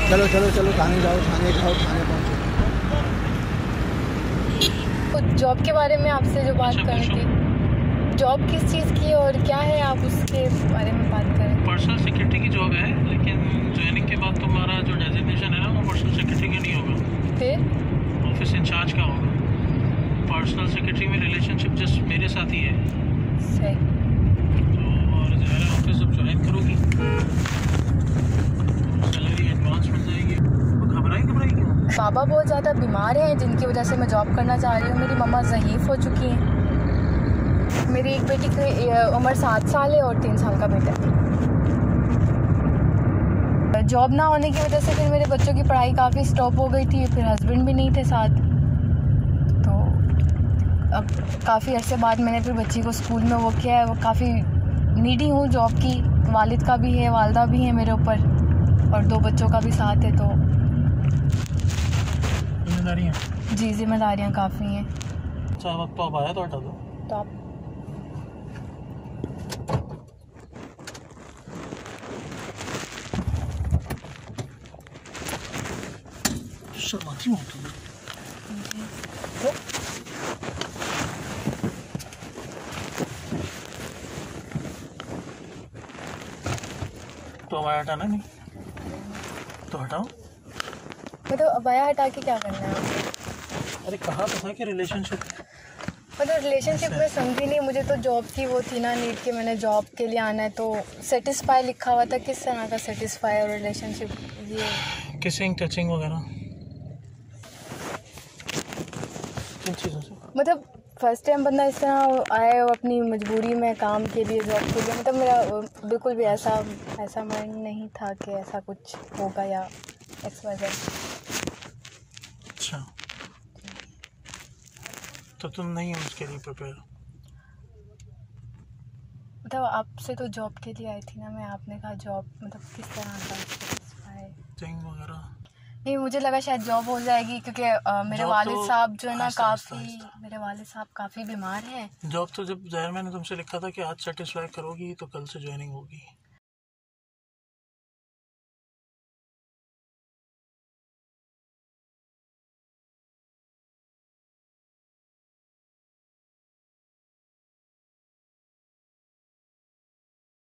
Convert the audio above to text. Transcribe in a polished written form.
चलो चलो चलो, थाने जाओ, थाने जाओ, थाने पहुँचो। तो जॉब के बारे में आपसे जो बात करनी थी, जॉब किस चीज़ की और क्या है, आप उसके बारे में बात करें। पर्सनल सेक्रेटरी की जॉब है, लेकिन ज्वाइनिंग के बाद तुम्हारा जो डेजिग्नेशन है ना वो पर्सनल सेक्रेटरी का नहीं होगा, फिर ऑफिस इंचार्ज का होगा। पर्सनल सेक्रेटरी में रिलेशनशिप जस्ट मेरे साथ ही है। सही। तो और जो है ऑफिस जब ज्वाइन करोगी सैलरी एडवांस मिल जाएगी। तो घबराई क्यों? पापा बहुत ज़्यादा बीमार हैं, जिनकी वजह से मैं जॉब करना चाह रही हूँ। मेरी मम्मा ज़ईफ़ हो चुकी हैं। मेरी एक बेटी की उम्र 7 साल है और 3 साल का बेटा है। जॉब ना होने की वजह से फिर मेरे बच्चों की पढ़ाई काफ़ी स्टॉप हो गई थी, फिर हस्बैंड भी नहीं थे साथ। तो अब काफ़ी अरसे बाद मैंने फिर बच्ची को स्कूल में वो किया है। वो काफ़ी नीडी हूँ जॉब की, वालिद का भी है, वालदा भी है मेरे ऊपर, और 2 बच्चों का भी साथ है। तो जिम्मेदारियाँ जी, जिम्मेदारियाँ काफ़ी हैं। अच्छा, वक्त तो अब आया तो हटा दो। तो आप शर्माती हूँ तो हमारा हटाना नहीं तो हटाओ। मतलब अबाया हटा के क्या करना है? अरे कहा तो था कि रिलेशनशिप, मतलब रिलेशनशिप में समझी नहीं। मुझे तो जॉब की वो थी ना नीड के, मैंने जॉब के लिए आना है, तो सेटिस्फाई लिखा हुआ था। किस तरह का सेटिस्फाई और रिलेशनशिप? ये किसिंग टचिंग वगैरह किन चीज़ों से? मतलब फर्स्ट टाइम बंदा इस तरह आए और अपनी मजबूरी में काम के लिए, जॉब के लिए, मतलब मेरा बिल्कुल भी ऐसा माइंड नहीं था कि ऐसा कुछ होगा या XYZ। अच्छा, तो तुम नहीं हो उसके लिए प्रिपेयर? मतलब आपसे तो जॉब के लिए आई थी ना मैं, आपने कहा जॉब मतलब किस तरह का सेटिस्फाई थिंग वगैरह? नहीं, मुझे लगा शायद जॉब हो जाएगी, क्योंकि मेरे जॉब वालिद तो साहब जो है ना आहिस्ता मेरे वालिद साहब काफ़ी बीमार हैं। जॉब तो जब ज़ाहिर मैंने तुमसे लिखा था कि आज सेटिस्फाई करोगी तो कल से ज्वाइनिंग होगी।